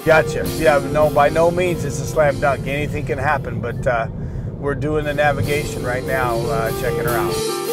Gotcha. Yeah, no, by no means it's a slam dunk. Anything can happen, but we're doing the navigation right now, checking her out.